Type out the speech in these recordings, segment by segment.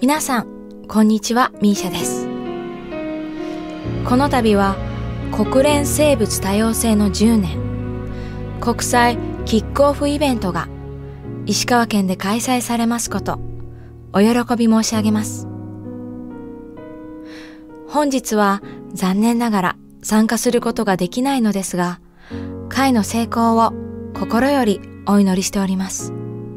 皆さん、こんにちは、ミーシャです。この度は国連生物多様性の10年国際キックオフイベントが石川県で開催されますこと、お喜び申し上げます。本日は残念ながら参加することができないのですが、会の成功を心よりお祈りしております。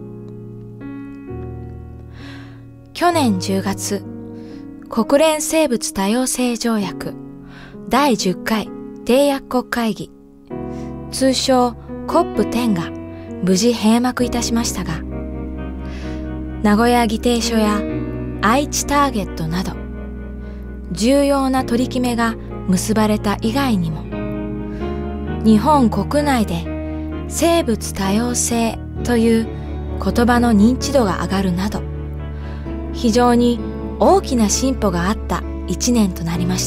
去年10月、国連生物多様性条約第10回締約国会議、通称 COP10 が無事閉幕いたしましたが、名古屋議定書や愛知ターゲットなど重要な取り決めが結ばれた以外にも、日本国内で生物多様性という言葉の認知度が上がるなど、非常に大きな進歩があった一年となりました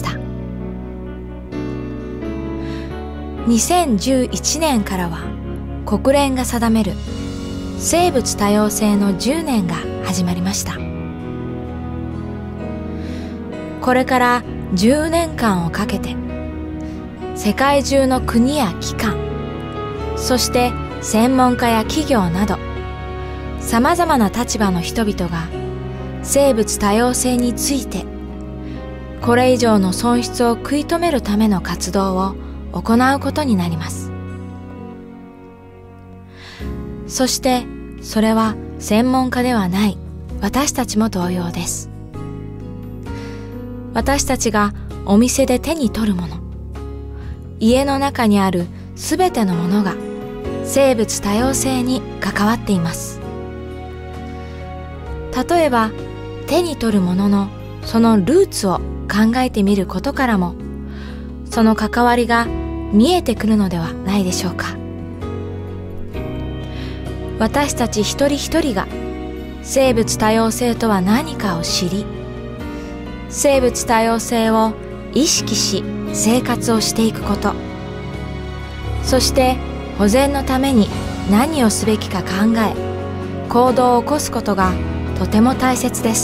。2011年からは国連が定める生物多様性の10年が始まりました。これから10年間をかけて世界中の国や機関、そして専門家や企業など様々な立場の人々が生物多様性についてこれ以上の損失を食い止めるための活動を行うことになります。そしてそれは専門家ではない私たちも同様です。私たちがお店で手に取るもの、家の中にあるすべてのものが生物多様性に関わっています。例えば手に取るもののそのルーツを考えてみることからも、その関わりが見えてくるのではないでしょうか。私たち一人一人が生物多様性とは何かを知り、生物多様性を意識し生活をしていくこと、そして保全のために何をすべきか考え行動を起こすことがとても大切です。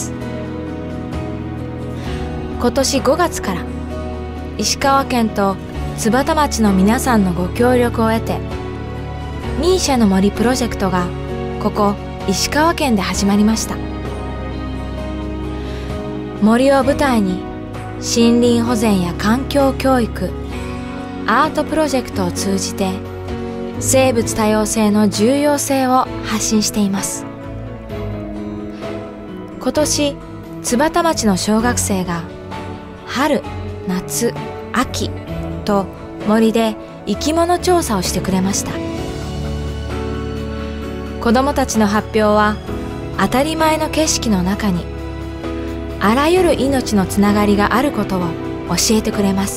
今年5月から石川県と津幡町の皆さんのご協力を得て、ミーシャの森プロジェクトがここ石川県で始まりました。森を舞台に森林保全や環境教育、アートプロジェクトを通じて生物多様性の重要性を発信しています。今年津幡町の小学生が春、夏、秋と森で生き物調査をしてくれました。子どもたちの発表は当たり前の景色の中にあらゆる命のつながりがあることを教えてくれます。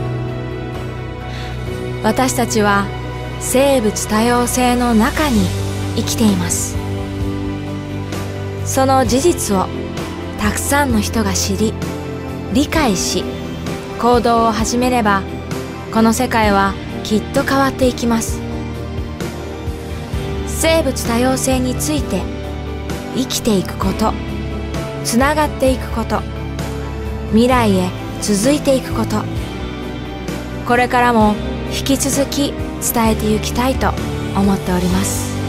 私たちは生物多様性の中に生きています。その事実をたくさんの人が知り、理解し、行動を始めれば、この世界はきっと変わっていきます。生物多様性について生きていくこと、つながっていくこと、未来へ続いていくこと、これからも引き続き伝えていきたいと思っております。